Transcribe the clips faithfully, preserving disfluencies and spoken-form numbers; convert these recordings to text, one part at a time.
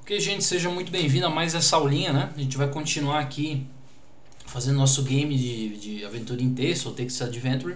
Ok, gente, seja muito bem-vindo a mais essa aulinha, né? A gente vai continuar aqui fazendo nosso game de, de aventura em texto, ou Text Adventure.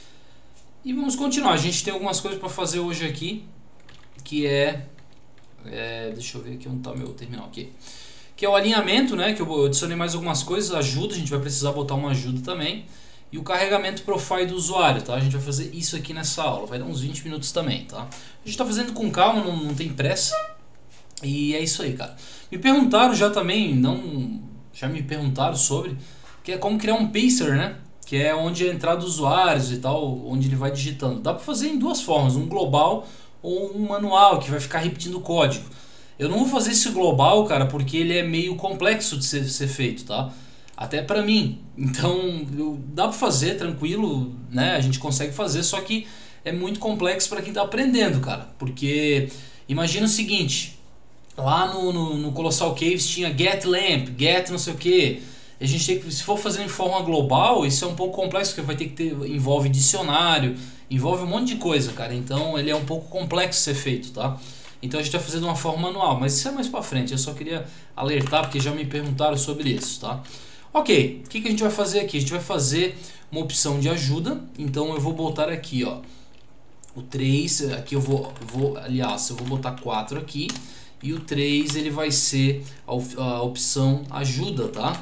E vamos continuar. A gente tem algumas coisas para fazer hoje aqui, que é, é... deixa eu ver aqui onde está o meu terminal aqui. Que é o alinhamento, né? Que eu adicionei mais algumas coisas, ajuda, a gente vai precisar botar uma ajuda também. E o carregamento profile do usuário, tá? A gente vai fazer isso aqui nessa aula, vai dar uns vinte minutos também, tá? A gente está fazendo com calma, não, não tem pressa. E é isso aí, cara. Me perguntaram já também, não, já me perguntaram sobre, que é como criar um pacer, né? Que é onde a entrada dos usuários e tal, onde ele vai digitando. Dá para fazer em duas formas, um global ou um manual, que vai ficar repetindo o código. Eu não vou fazer esse global, cara, porque ele é meio complexo de ser, ser feito, tá? Até pra mim. Então, eu, dá pra fazer tranquilo, né? A gente consegue fazer, só que é muito complexo pra quem tá aprendendo, cara. Porque, imagina o seguinte, lá no, no, no Colossal Caves tinha get lamp, get não sei o que. A gente tem que, se for fazer em forma global, isso é um pouco complexo, porque vai ter que ter, envolve dicionário, envolve um monte de coisa, cara. Então, ele é um pouco complexo de ser feito, tá? Então a gente vai fazer de uma forma manual, mas isso é mais pra frente, eu só queria alertar porque já me perguntaram sobre isso, tá? Ok, o que, que a gente vai fazer aqui? A gente vai fazer uma opção de ajuda, então eu vou botar aqui, ó, o três, aqui eu vou, eu vou aliás, eu vou botar quatro aqui, e o três ele vai ser a, a opção ajuda, tá?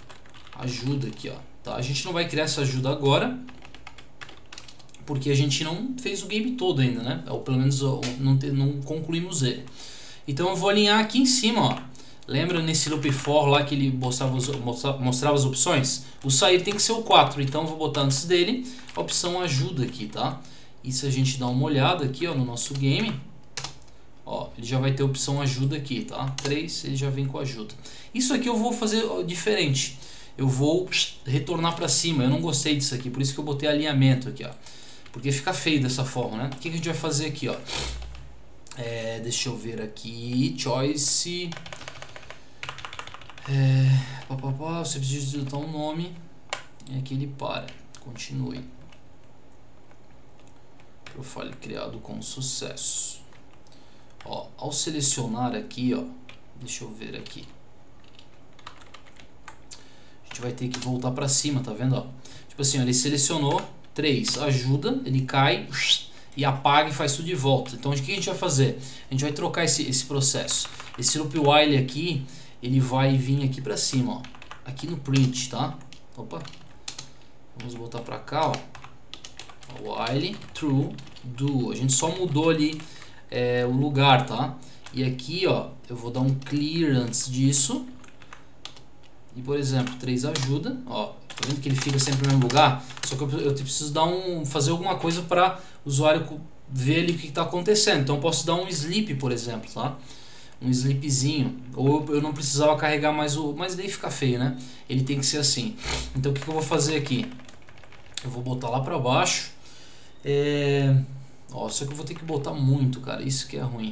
Ajuda aqui, ó, tá? A gente não vai criar essa ajuda agora, porque a gente não fez o game todo ainda, né? Ou pelo menos não, te, não concluímos ele. Então eu vou alinhar aqui em cima, ó. Lembra nesse loop for lá que ele mostrava, os, mostrava as opções? O sair tem que ser o quatro, então eu vou botar antes dele a opção ajuda aqui, tá? E se a gente dá uma olhada aqui, ó, no nosso game, ó, ele já vai ter a opção ajuda aqui, tá? três, ele já vem com ajuda. Isso aqui eu vou fazer diferente. Eu vou retornar para cima, eu não gostei disso aqui, por isso que eu botei alinhamento aqui, ó. Porque fica feio dessa forma, né? O que a gente vai fazer aqui, ó? É, deixa eu ver aqui. Choice. É, pá, pá, pá, você precisa digitar um nome. E aqui ele para. Continue. Profile criado com sucesso. Ó, ao selecionar aqui, ó. Deixa eu ver aqui. A gente vai ter que voltar para cima, tá vendo? Ó? Tipo assim, ó, ele selecionou. três, ajuda, ele cai e apaga e faz tudo de volta. Então o que a gente vai fazer? A gente vai trocar esse, esse processo. Esse loop while aqui, ele vai vir aqui pra cima, ó. Aqui no print, tá? Opa. Vamos botar pra cá, ó. While, true, do. A gente só mudou ali é, o lugar, tá? E aqui, ó, eu vou dar um clear antes disso. E por exemplo, três ajuda, ó. Tá vendo que ele fica sempre no mesmo lugar? Só que eu, eu preciso dar um, fazer alguma coisa para o usuário ver ali o que está acontecendo. Então eu posso dar um sleep, por exemplo, tá? Um sleepzinho. Ou eu não precisava carregar mais o... Mas daí fica feio, né? Ele tem que ser assim. Então o que, que eu vou fazer aqui? Eu vou botar lá para baixo. É... Ó, só que eu vou ter que botar muito, cara. Isso que é ruim.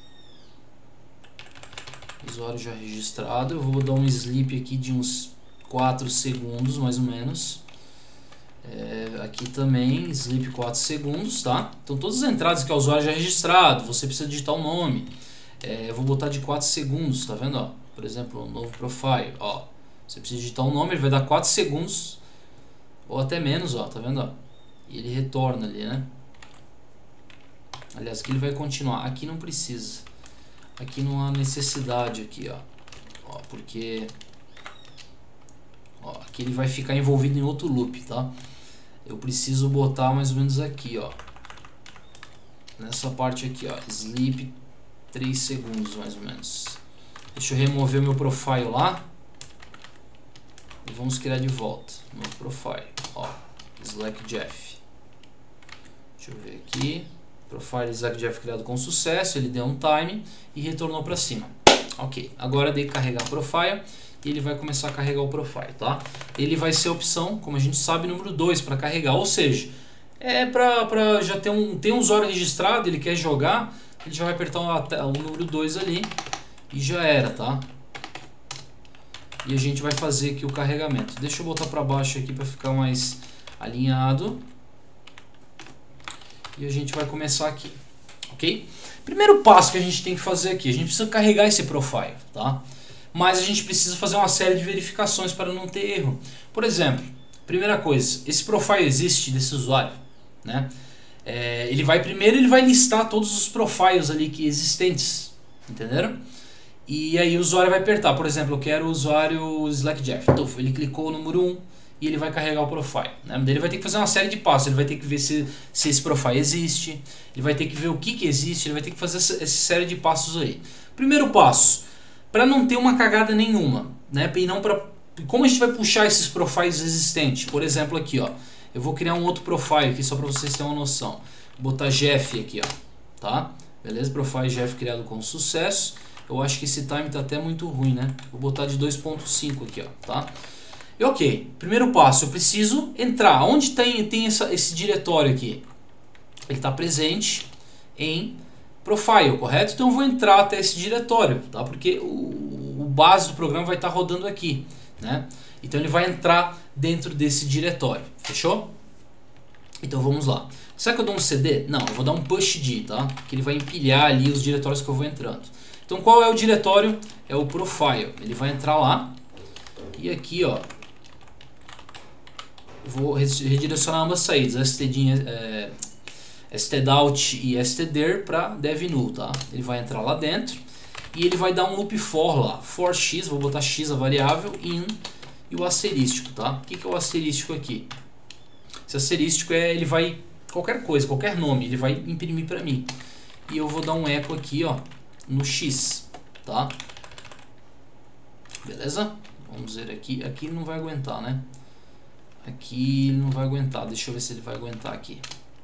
Usuário já registrado. Eu vou dar um sleep aqui de uns quatro segundos mais ou menos. É, aqui também sleep quatro segundos, tá? Então todas as entradas que o usuário já registrado, você precisa digitar o nome. É, eu vou botar de quatro segundos, tá vendo? Ó? Por exemplo, um novo profile, ó. Você precisa digitar o nome, ele vai dar quatro segundos ou até menos, ó, tá vendo? Ó? E ele retorna ali, né? Aliás, aqui ele vai continuar. Aqui não precisa. Aqui não há necessidade aqui, ó. Ó, porque ó, aqui ele vai ficar envolvido em outro loop, tá? Eu preciso botar mais ou menos aqui, ó. Nessa parte aqui, ó. Sleep três segundos mais ou menos. Deixa eu remover meu profile lá. E vamos criar de volta. Meu profile, ó. Slack Jeff. Deixa eu ver aqui. Profile Slack Jeff criado com sucesso. Ele deu um time e retornou para cima. Ok, agora dei carregar profile. E ele vai começar a carregar o profile, tá? Ele vai ser a opção, como a gente sabe, número dois para carregar. Ou seja, é para pra já ter um, tem um usuário registrado, ele quer jogar, ele já vai apertar o, o número dois ali e já era, tá? E a gente vai fazer aqui o carregamento. Deixa eu botar para baixo aqui para ficar mais alinhado. E a gente vai começar aqui, ok? Primeiro passo que a gente tem que fazer aqui, a gente precisa carregar esse profile, tá? Mas a gente precisa fazer uma série de verificações para não ter erro. Por exemplo, primeira coisa, esse profile existe desse usuário, né? É, ele vai primeiro ele vai listar todos os profiles ali que existentes, entenderam? E aí o usuário vai apertar, por exemplo, eu quero o usuário Slackjeff. Então ele clicou no número um e ele vai carregar o profile, né? Ele vai ter que fazer uma série de passos, ele vai ter que ver se, se esse profile existe, ele vai ter que ver o que, que existe, ele vai ter que fazer essa, essa série de passos aí. Primeiro passo, para não ter uma cagada nenhuma, né? E não pra, como a gente vai puxar esses profiles existentes? Por exemplo aqui, ó, eu vou criar um outro profile aqui só para vocês terem uma noção. Vou botar Jeff aqui, ó, tá? Beleza? Profile Jeff criado com sucesso. Eu acho que esse time tá até muito ruim, né? Vou botar de dois ponto cinco aqui, ó, tá? E ok, primeiro passo, eu preciso entrar. Onde tem, tem essa, esse diretório aqui? Ele está presente em profile, correto? Então eu vou entrar até esse diretório, tá? Porque o, o base do programa vai estar rodando aqui, né? Então ele vai entrar dentro desse diretório, fechou? Então vamos lá. Será que eu dou um C D? Não, eu vou dar um push D, tá? Que ele vai empilhar ali os diretórios que eu vou entrando. Então qual é o diretório? É o profile. Ele vai entrar lá e aqui, ó, vou redirecionar ambas saídas, std, é, stdout e stdir para devnull, tá? Ele vai entrar lá dentro e ele vai dar um loop for lá, for x, vou botar x a variável, in e o asterístico, tá? O que, que é o asterístico aqui? Esse asterístico é, ele vai, qualquer coisa, qualquer nome, ele vai imprimir para mim. E eu vou dar um eco aqui, ó, no x, tá? Beleza? Vamos ver aqui, aqui não vai aguentar, né? Aqui ele não vai aguentar, deixa eu ver se ele vai aguentar aqui.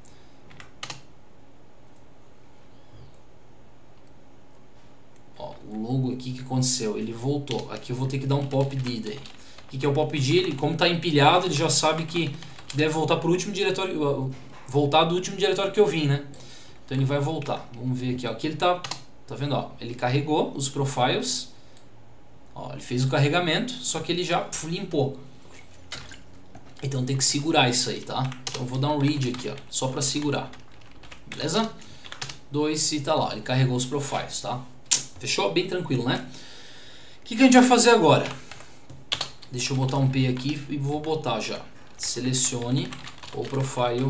Ó, o logo aqui que aconteceu, ele voltou. Aqui eu vou ter que dar um pop D daí. O que, que é o pop D? Ele, como está empilhado, ele já sabe que deve voltar para o último diretório, voltar do último diretório que eu vim, né? Então ele vai voltar. Vamos ver aqui, ó. Aqui ele tá, tá vendo, ó? Ele carregou os profiles. Ó, ele fez o carregamento, só que ele já puf, limpou. Então tem que segurar isso aí, tá? Então eu vou dar um read aqui, ó, só para segurar. Beleza? dois e tá lá, ele carregou os profiles, tá? Fechou? Bem tranquilo, né? O que, que a gente vai fazer agora? Deixa eu botar um P aqui e vou botar já. Selecione o profile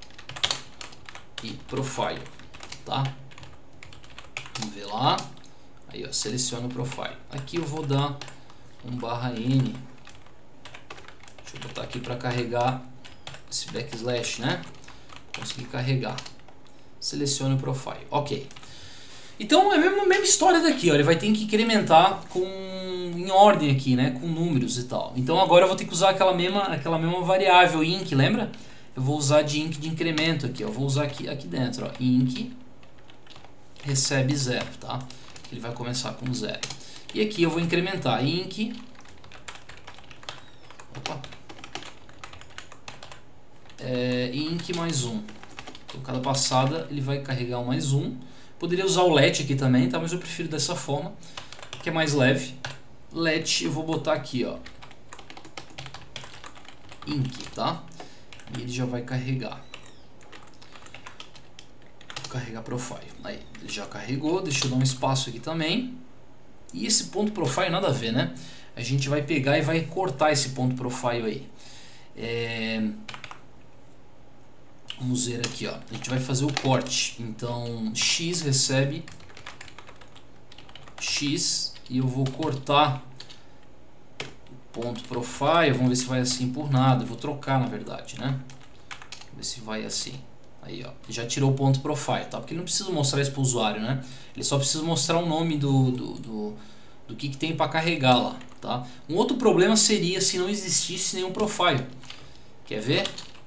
e profile, tá? Vamos ver lá. Aí, ó, selecione o profile. Aqui eu vou dar um barra N. Deixa eu botar aqui para carregar esse backslash, né? Consegui carregar. Selecione o profile. Ok. Então é a mesma, mesma história daqui, ó. Ele vai ter que incrementar com, em ordem aqui, né? Com números e tal. Então agora eu vou ter que usar aquela mesma, aquela mesma variável inc, lembra? Eu vou usar de inc de incremento aqui, ó. Vou usar aqui, aqui dentro, ó. Inc recebe zero, tá? Ele vai começar com zero. E aqui eu vou incrementar inc. Opa. É, inc mais um. Então cada passada ele vai carregar um mais um. Poderia usar o let aqui também, tá? Mas eu prefiro dessa forma, que é mais leve. Let eu vou botar aqui, ó, inc, tá? E ele já vai carregar. Vou carregar profile. Aí, ele já carregou. Deixa eu dar um espaço aqui também. E esse ponto profile nada a ver, né? A gente vai pegar e vai cortar esse ponto profile aí. É... Vamos ver aqui, ó. A gente vai fazer o corte. Então, x recebe x e eu vou cortar o ponto profile. Vamos ver se vai assim por nada. Eu vou trocar, na verdade, né? Vamos ver se vai assim. Aí, ó. Já tirou o ponto profile, tá? Porque ele não precisa mostrar isso para o usuário, né? Ele só precisa mostrar o nome do, do, do, do que, que tem para carregar lá, tá? Um outro problema seria se não existisse nenhum profile. Quer ver?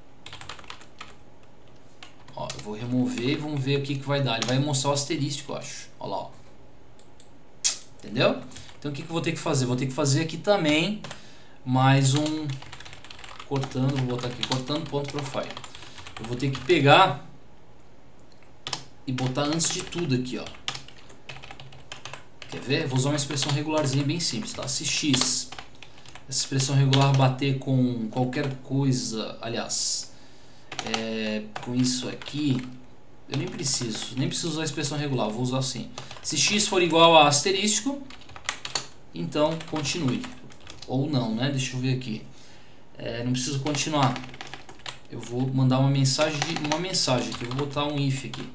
Ó, eu vou remover e vamos ver o que, que vai dar. Ele vai mostrar o asterístico, eu acho. Olha lá, ó. Entendeu? Então o que, que eu vou ter que fazer? Vou ter que fazer aqui também mais um... Cortando, vou botar aqui, cortando ponto profile. Eu vou ter que pegar e botar antes de tudo aqui, ó. Quer ver? Vou usar uma expressão regularzinha bem simples, tá? Se x, essa expressão regular bater com qualquer coisa, aliás... É, com isso aqui, Eu nem preciso, nem preciso usar a expressão regular, vou usar assim. Se x for igual a asterístico, então continue. Ou não, né? Deixa eu ver aqui. É, não preciso continuar. Eu vou mandar uma mensagem, de, uma mensagem aqui. Eu vou botar um if aqui.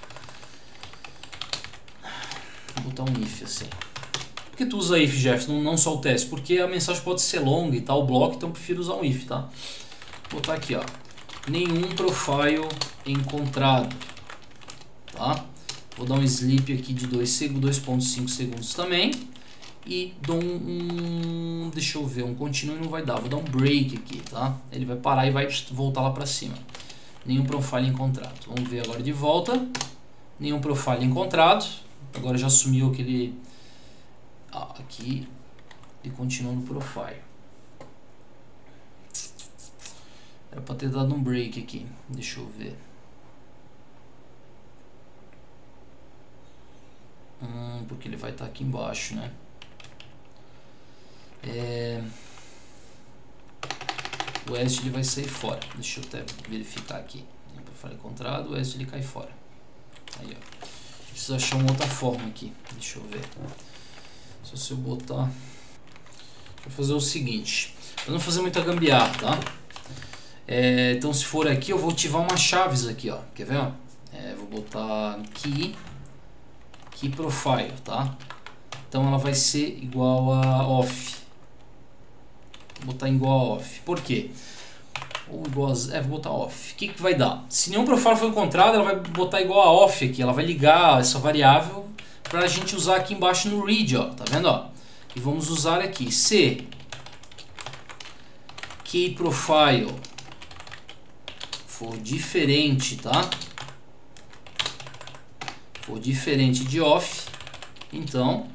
Vou botar um if assim. Por que tu usa if, Jeff? Não, não só o teste? Porque a mensagem pode ser longa e tal, o bloco, então eu prefiro usar um if, tá? Vou botar aqui, ó. Nenhum profile encontrado. Tá? Vou dar um sleep aqui de dois ponto cinco segundos também. E dou um, um... Deixa eu ver, um continue não vai dar. Vou dar um break aqui, tá? Ele vai parar e vai voltar lá pra cima. Nenhum profile encontrado. Vamos ver agora de volta. Nenhum profile encontrado. Agora já sumiu aquele... Ah, aqui. E continua no profile. Era pra ter dado um break aqui. Deixa eu ver. Hum, porque ele vai estar aqui embaixo, né? É... O EST ele vai sair fora. Deixa eu até verificar aqui. Eu falei encontrado, o EST ele cai fora. Aí, ó. Preciso achar uma outra forma aqui. Deixa eu ver. Só se eu botar... Vou fazer o seguinte. Eu não vou fazer muita gambiarra, tá? É, então se for aqui, eu vou ativar umas chaves aqui, ó. Quer ver, ó? É, vou botar key, key profile, tá? Então ela vai ser igual a off. Vou botar igual a off. Por quê? Ou igual a, é, vou botar off. O que que vai dar? Se nenhum profile for encontrado, ela vai botar igual a off aqui. Ela vai ligar essa variável pra gente usar aqui embaixo no read, ó. Tá vendo, ó? E vamos usar aqui. Se key profile for diferente, tá? For diferente de off, então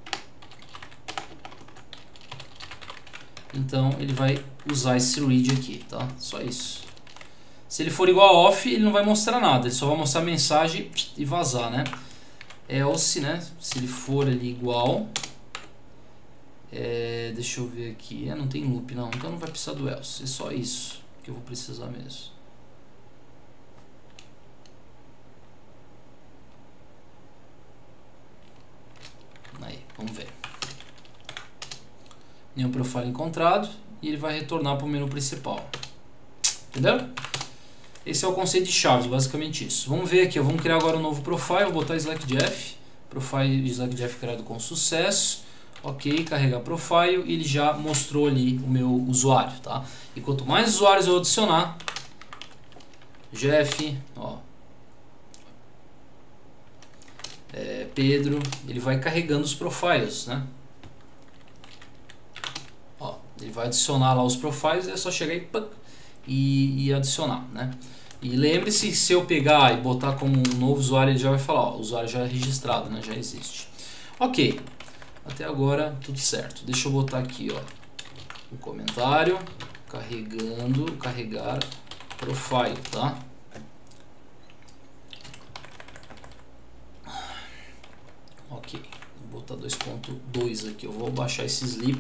então ele vai usar esse read aqui, tá? Só isso. Se ele for igual a off, ele não vai mostrar nada, ele só vai mostrar a mensagem e vazar, né? Else, né? Se ele for ali igual, é, deixa eu ver aqui, é, não tem loop não, então não vai precisar do else, é só isso que eu vou precisar mesmo. Aí, vamos ver. Nenhum profile encontrado e ele vai retornar para o menu principal. Entendeu? Esse é o conceito de chaves, basicamente isso. Vamos ver aqui, ó, vamos criar agora um novo profile, vou botar SlackJeff, profile SlackJeff criado com sucesso. Ok, carregar profile e ele já mostrou ali o meu usuário, tá? E quanto mais usuários eu adicionar, Jeff, ó, é, Pedro, ele vai carregando os profiles, né? Ó, ele vai adicionar lá os profiles, é só chegar e, e, e adicionar, né? E lembre-se, se eu pegar e botar como um novo usuário, ele já vai falar, ó, o usuário já é registrado, né? Já existe. Ok, até agora tudo certo. Deixa eu botar aqui, ó, um comentário, carregando, carregar profile, tá? Ok, vou botar dois ponto dois aqui. Eu vou baixar esse sleep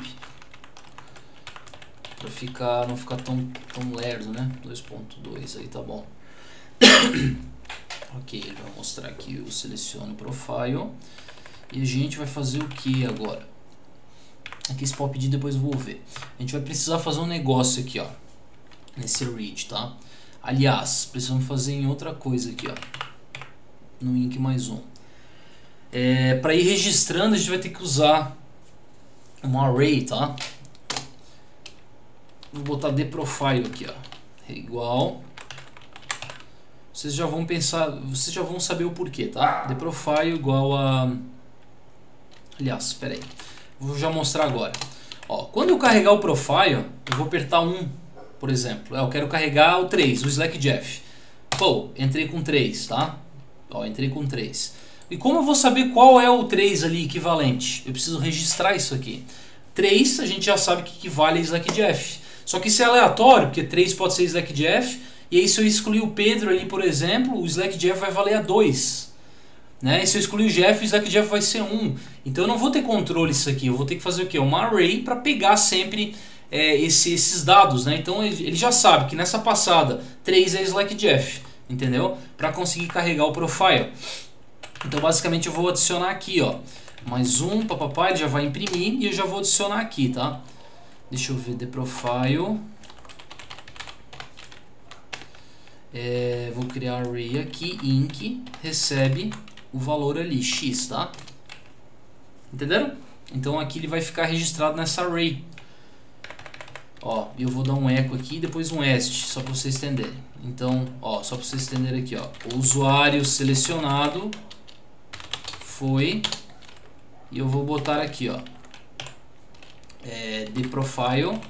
para ficar, não ficar tão, tão lerdo, né? dois ponto dois aí tá bom. Ok, ele vai mostrar aqui, eu seleciono o profile e a gente vai fazer o que agora? Aqui esse pop pedir, depois eu vou ver. A gente vai precisar fazer um negócio aqui, ó, nesse read, tá? Aliás, precisamos fazer em outra coisa aqui, ó, no inc mais um. É, para ir registrando, a gente vai ter que usar uma array, tá? Vou botar dProfile aqui, ó, igual. Vocês já vão pensar, vocês já vão saber o porquê, tá? dProfile igual a... Aliás, espera aí. Vou já mostrar agora. Ó, quando eu carregar o profile, eu vou apertar um, por exemplo. Eu quero carregar o três, o SlackJeff. Pô, entrei com três, tá? Ó, entrei com três. E como eu vou saber qual é o três ali equivalente? Eu preciso registrar isso aqui. três a gente já sabe que equivale a SlackJeff. Só que isso é aleatório, porque três pode ser SlackJeff. E aí se eu excluir o Pedro ali, por exemplo, o SlackJeff vai valer a dois. Né? E se eu excluir o Jeff, o SlackJeff vai ser um. Então eu não vou ter controle disso aqui. Eu vou ter que fazer o quê? Uma array para pegar sempre é, esse, esses dados. Né? Então ele já sabe que nessa passada três é SlackJeff. entendeu? Para conseguir carregar o profile. Então basicamente eu vou adicionar aqui, ó, mais um, papapá, ele já vai imprimir e eu já vou adicionar aqui, tá? Deixa eu ver, the profile. É, vou criar array aqui, inc, recebe o valor ali, x, tá? Entenderam? Então aqui ele vai ficar registrado nessa array. Ó, eu vou dar um echo aqui e depois um est, só para vocês entenderem. Então, ó, só para vocês entenderem aqui, ó, o usuário selecionado foi, e eu vou botar aqui, ó, é, the profile, eu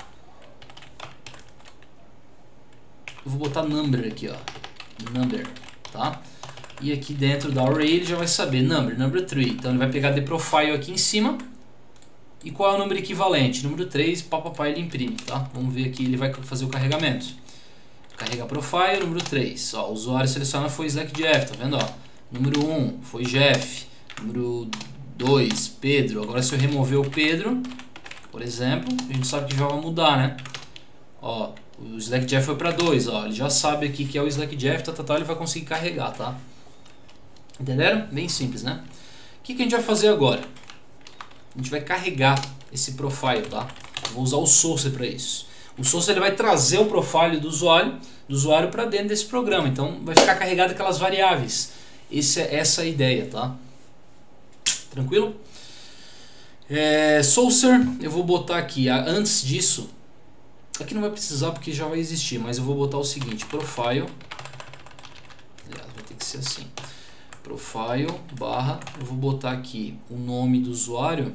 vou botar number aqui, ó, number, tá? E aqui dentro da array ele já vai saber number, number três. Então ele vai pegar the profile aqui em cima. E qual é o número equivalente? Número três, papapá, ele imprime, tá? Vamos ver aqui, ele vai fazer o carregamento. Carregar profile, número três. Ó, o usuário selecionado foi SlackJeff, tá vendo? Ó, número um foi Jeff. Número dois, Pedro. Agora se eu remover o Pedro, por exemplo, a gente sabe que já vai mudar, né? Ó, o SlackJeff foi para dois, ó. Ele já sabe aqui que é o SlackJeff, tá, tá, tá, ele vai conseguir carregar, tá? Entenderam? Bem simples, né? O que, que a gente vai fazer agora? A gente vai carregar esse profile, tá? Eu vou usar o Sourcer para isso. O Sourcer ele vai trazer o profile do usuário, do usuário para dentro desse programa. Então vai ficar carregado aquelas variáveis. Esse é, essa é a ideia, tá? Tranquilo? É, Sourcer, eu vou botar aqui, antes disso, aqui não vai precisar porque já vai existir, mas eu vou botar o seguinte, profile, aliás, vai ter que ser assim, profile, barra, eu vou botar aqui o nome do usuário,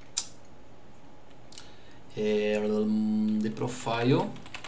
é, the profile,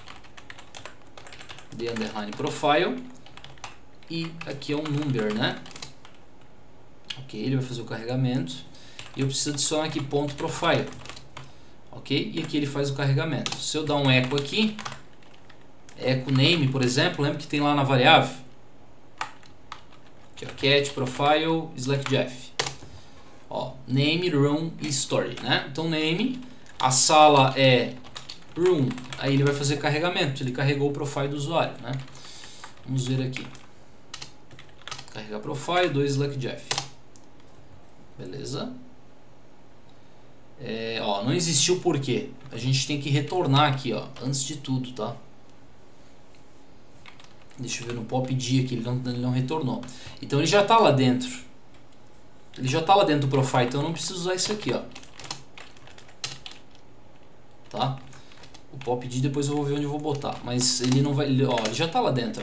the underline profile, e aqui é um number, né? Ok, ele vai fazer o carregamento, e eu preciso adicionar aqui ponto profile, ok? E aqui ele faz o carregamento. Se eu dar um echo aqui, echo name, por exemplo, lembra que tem lá na variável? Aqui, ó, cat profile SlackJeff. Ó, name, room e story, né? Então name, a sala é room, aí ele vai fazer carregamento, ele carregou o profile do usuário, né? Vamos ver aqui. Carregar profile, dois SlackJeff. Beleza? É, ó, não existiu por quê? A gente tem que retornar aqui, ó, antes de tudo, tá? Deixa eu ver no popd aqui, ele não, ele não retornou. Então ele já está lá dentro. Ele já está lá dentro do profile, então eu não preciso usar isso aqui, ó. Tá? O popd depois eu vou ver onde eu vou botar, mas ele não vai, ele, ó, ele já está lá dentro, ó.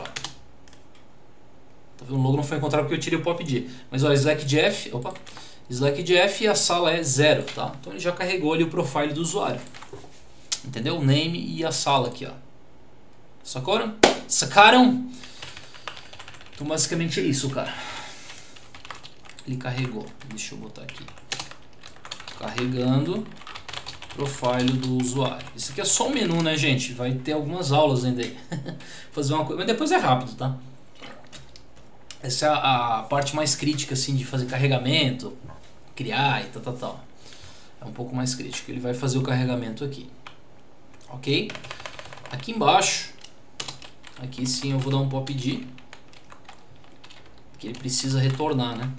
Tá vendo? O logo não foi encontrado porque eu tirei o popd. Mas ó, SlackJeff, opa, SlackJeff e a sala é zero, tá? Então ele já carregou ali o profile do usuário. Entendeu? O name e a sala aqui, ó. Sacaram? Sacaram? Então basicamente é isso, cara. Ele carregou. Deixa eu botar aqui. Carregando profile do usuário. Isso aqui é só um menu, né, gente? Vai ter algumas aulas ainda aí. Fazer uma coisa, mas depois é rápido, tá? Essa é a, a parte mais crítica, assim, de fazer carregamento, criar e tal, tal, tal. É um pouco mais crítico. Ele vai fazer o carregamento aqui. Ok? Aqui embaixo, aqui sim eu vou dar um popd, que ele precisa retornar, né?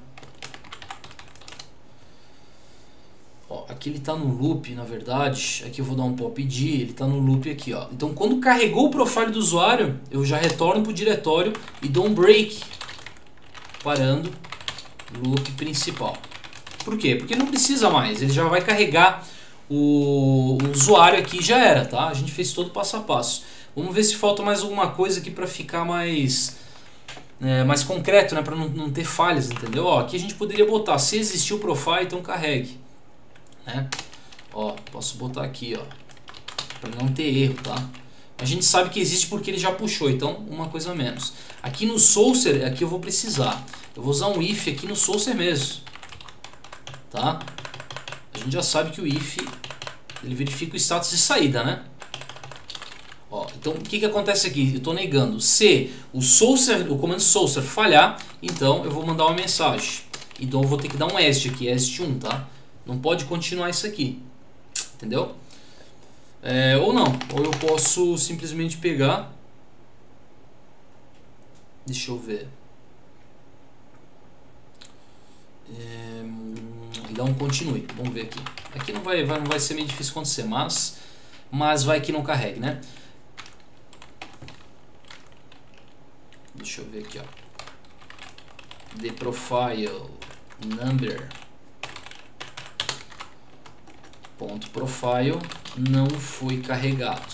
Ó, aqui ele está no loop, na verdade. Aqui eu vou dar um popd, ele está no loop aqui, ó. Então quando carregou o profile do usuário, eu já retorno para o diretório e dou um break, parando o loop principal. Por quê? Porque não precisa mais, ele já vai carregar o, o usuário aqui, já era, tá? A gente fez todo passo a passo. Vamos ver se falta mais alguma coisa aqui para ficar mais é, mais concreto, né? Para não, não ter falhas, entendeu? Ó, aqui a gente poderia botar, se existiu o profile, então carregue, né? Ó, posso botar aqui, ó, para não ter erro, tá? A gente sabe que existe porque ele já puxou, então uma coisa a menos. Aqui no Sourcer, aqui eu vou precisar. Eu vou usar um if aqui no Sourcer mesmo, tá? A gente já sabe que o if ele verifica o status de saída, né? Ó, então o que que acontece aqui? Eu estou negando. Se o Sourcer, o comando Sourcer falhar, então eu vou mandar uma mensagem. Então eu vou ter que dar um est aqui, est um, tá? Não pode continuar isso aqui, entendeu? É, ou não, ou eu posso simplesmente pegar Deixa eu ver. É, e dá um continue. Vamos ver aqui. Aqui não vai, vai, não vai ser meio difícil acontecer, mas, mas vai que não carregue, né? Deixa eu ver aqui, ó. The profile number ponto profile não foi carregado.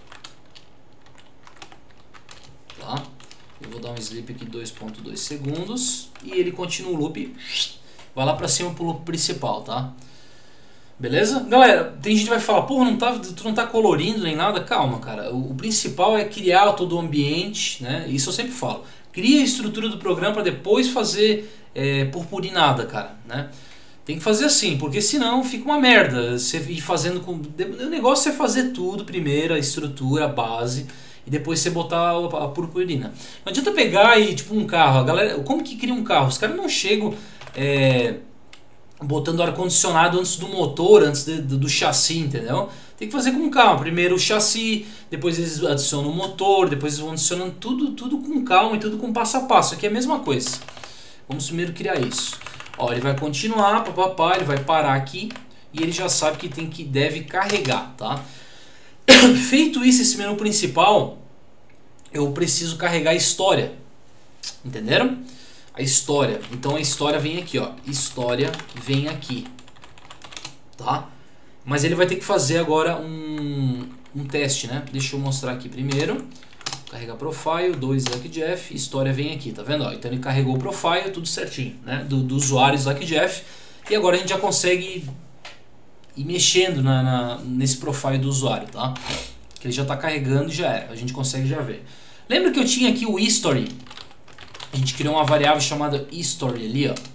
Tá? Eu vou dar um sleep aqui dois ponto dois segundos e ele continua o loop. Vai lá pra cima pro loop principal, tá? Beleza? Galera, tem gente que vai falar, porra, não tá, tu não tá colorindo nem nada. Calma, cara. O, o principal é criar todo o ambiente, né? Isso eu sempre falo. Cria a estrutura do programa para depois fazer é, purpurinada, cara, né? Tem que fazer assim, porque senão fica uma merda. Você ir fazendo com... O negócio é fazer tudo primeiro, a estrutura, a base, e depois você botar a purpurina. Não adianta pegar e, tipo, um carro. A galera, como que cria um carro? Os caras não chegam... É, botando ar-condicionado antes do motor, antes de, do, do chassi, entendeu? Tem que fazer com calma. Primeiro o chassi, depois eles adicionam o motor, depois eles vão adicionando tudo, tudo com calma e tudo com passo a passo. Aqui é a mesma coisa. Vamos primeiro criar isso. Ó, ele vai continuar, papapá, ele vai parar aqui e ele já sabe que tem que deve carregar, tá? Feito isso, esse menu principal, eu preciso carregar a história. Entenderam? A história. Então a história vem aqui, ó. História vem aqui. Tá? Mas ele vai ter que fazer agora um, um teste, né? Deixa eu mostrar aqui primeiro. Carregar profile, dois Slackjeff, história vem aqui, tá vendo? Ó, então ele carregou o profile, tudo certinho, né? Do, do usuário Slackjeff. E agora a gente já consegue ir mexendo na, na, nesse profile do usuário, tá? Que ele já está carregando e já é. A gente consegue já ver. Lembra que eu tinha aqui o history? A gente criou uma variável chamada history ali, ó.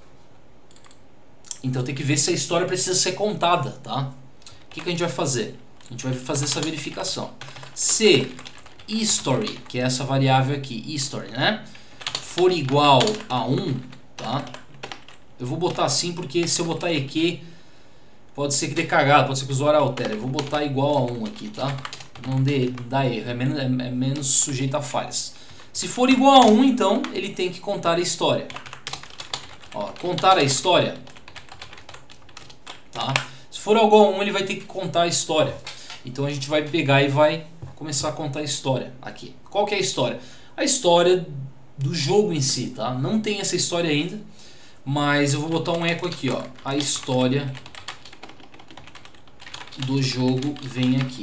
Então tem que ver se a história precisa ser contada, tá? O que, que a gente vai fazer? A gente vai fazer essa verificação. Se history, que é essa variável aqui, history, né? For igual a um, tá? Eu vou botar assim porque se eu botar E Q, pode ser que dê cagada, pode ser que o usuário altere. Eu vou botar igual a um aqui, tá? Não dê, dá erro, é menos, é, é menos sujeito a falhas. Se for igual a um, então, ele tem que contar a história. Ó, contar a história. Tá? Se for igual a um, ele vai ter que contar a história. Então a gente vai pegar e vai começar a contar a história aqui. Qual que é a história? A história do jogo em si, tá? Não tem essa história ainda, mas eu vou botar um eco aqui, ó. A história do jogo vem aqui.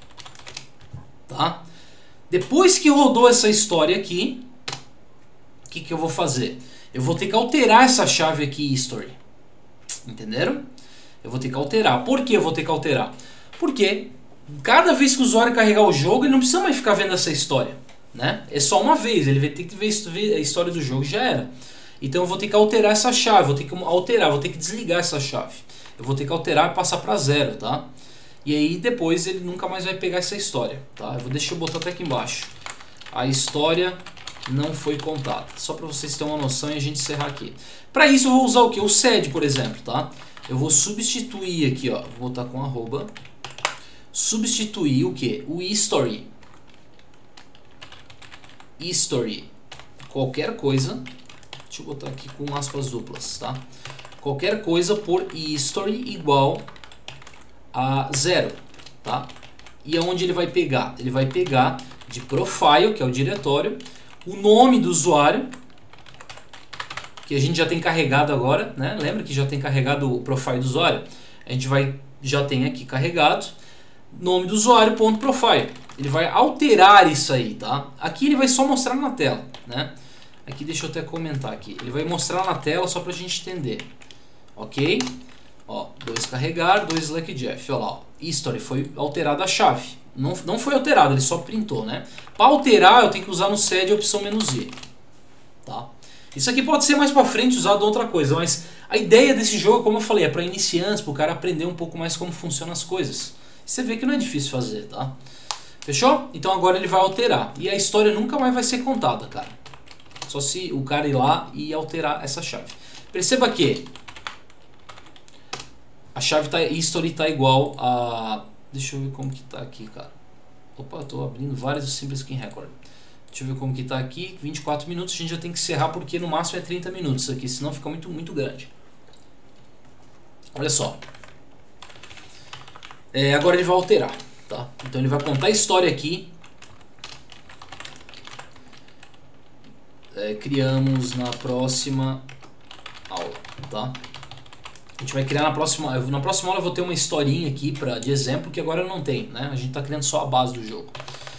Tá? Depois que rodou essa história aqui, o que, que eu vou fazer? Eu vou ter que alterar essa chave aqui, history. Entenderam? Eu vou ter que alterar. Por que eu vou ter que alterar? Porque cada vez que o usuário carregar o jogo, ele não precisa mais ficar vendo essa história, né? É só uma vez, ele vai ter que ver a história do jogo e já era. Então eu vou ter que alterar essa chave, vou ter que alterar, vou ter que desligar essa chave. Eu vou ter que alterar e passar para zero, tá? E aí depois ele nunca mais vai pegar essa história, tá? Eu vou deixar eu botar até aqui embaixo. A história não foi contada. Só para vocês terem uma noção e a gente encerrar aqui. Para isso eu vou usar o que? O sed, por exemplo, tá? Eu vou substituir aqui, ó. Vou botar com arroba. Substituir o que? O history. History. Qualquer coisa. Deixa eu botar aqui com aspas duplas, tá? Qualquer coisa por history igual a zero, tá? E aonde ele vai pegar? Ele vai pegar de profile, que é o diretório, o nome do usuário, que a gente já tem carregado agora, né? Lembra que já tem carregado o profile do usuário? A gente vai, já tem aqui carregado, nome do usuário, ponto profile. Ele vai alterar isso aí, tá? Aqui ele vai só mostrar na tela, né? Aqui deixa eu até comentar aqui. Ele vai mostrar na tela só pra gente entender. Ok? Ó, dois carregar, dois Slackjeff. Olha lá, ó. History foi alterada a chave. Não, não foi alterado, ele só printou, né? Para alterar, eu tenho que usar no sed a opção "-i". Tá? Isso aqui pode ser mais para frente usado em outra coisa, mas a ideia desse jogo, como eu falei, é para iniciantes, para o cara aprender um pouco mais como funcionam as coisas. Você vê que não é difícil fazer, tá? Fechou? Então agora ele vai alterar. E a história nunca mais vai ser contada, cara. Só se o cara ir lá e alterar essa chave. Perceba que a chave tá, history está igual a... Deixa eu ver como que tá aqui, cara. Opa, eu tô abrindo vários simples skin record. Deixa eu ver como que tá aqui. vinte e quatro minutos, a gente já tem que encerrar porque no máximo é trinta minutos aqui, senão fica muito, muito grande. Olha só. É, agora ele vai alterar, tá? Então ele vai contar a história aqui. É, criamos na próxima aula, tá? A gente vai criar na próxima, na próxima aula eu vou ter uma historinha aqui pra, de exemplo que agora eu não tenho, né? A gente tá criando só a base do jogo.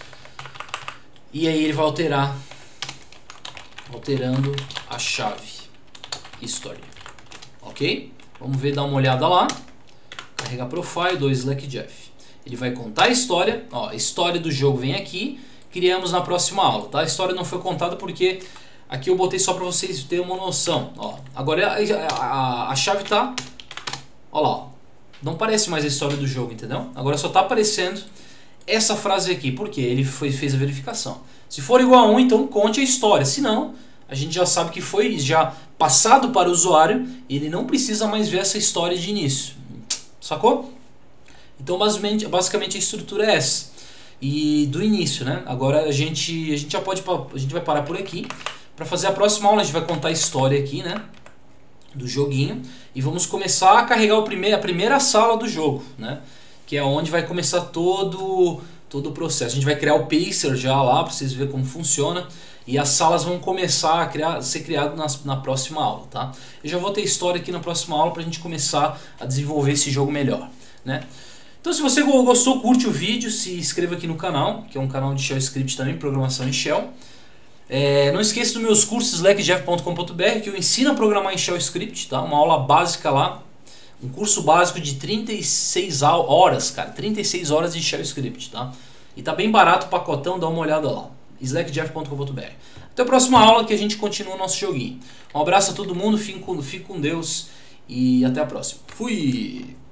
E aí ele vai alterar, alterando a chave história, ok? Vamos ver, dar uma olhada lá. Carregar profile, dois Slack Jeff. Ele vai contar a história, ó, a história do jogo vem aqui, criamos na próxima aula, tá? A história não foi contada porque aqui eu botei só para vocês terem uma noção, ó. Agora a, a, a chave tá, ó lá, ó. Não parece mais a história do jogo, entendeu? Agora só tá aparecendo essa frase aqui, porque ele foi, fez a verificação. Se for igual a um, então conte a história, se não, a gente já sabe que foi já passado para o usuário e ele não precisa mais ver essa história de início. Sacou? Então basicamente, basicamente a estrutura é essa. E do início, né? Agora a gente, a gente já pode, a gente vai parar por aqui. Para fazer a próxima aula a gente vai contar a história aqui, né? Do joguinho. E vamos começar a carregar o primeiro, a primeira sala do jogo, né? Que é onde vai começar todo, todo o processo. A gente vai criar o Pacer já lá para vocês verem como funciona. E as salas vão começar a criar, ser criadas na, na próxima aula, tá? Eu já vou ter história aqui na próxima aula para a gente começar a desenvolver esse jogo melhor, né? Então se você gostou, curte o vídeo, se inscreva aqui no canal, que é um canal de Shell Script também, programação em Shell. É, não esqueça dos meus cursos slack jeff ponto com ponto b r, que eu ensino a programar em Shell Script, tá? Uma aula básica lá, um curso básico de trinta e seis horas, cara, trinta e seis horas de Shell Script, tá? E tá bem barato o pacotão, dá uma olhada lá. slack jeff ponto com ponto b r. Até a próxima aula que a gente continua o nosso joguinho. Um abraço a todo mundo, fique com, fique com Deus e até a próxima. Fui!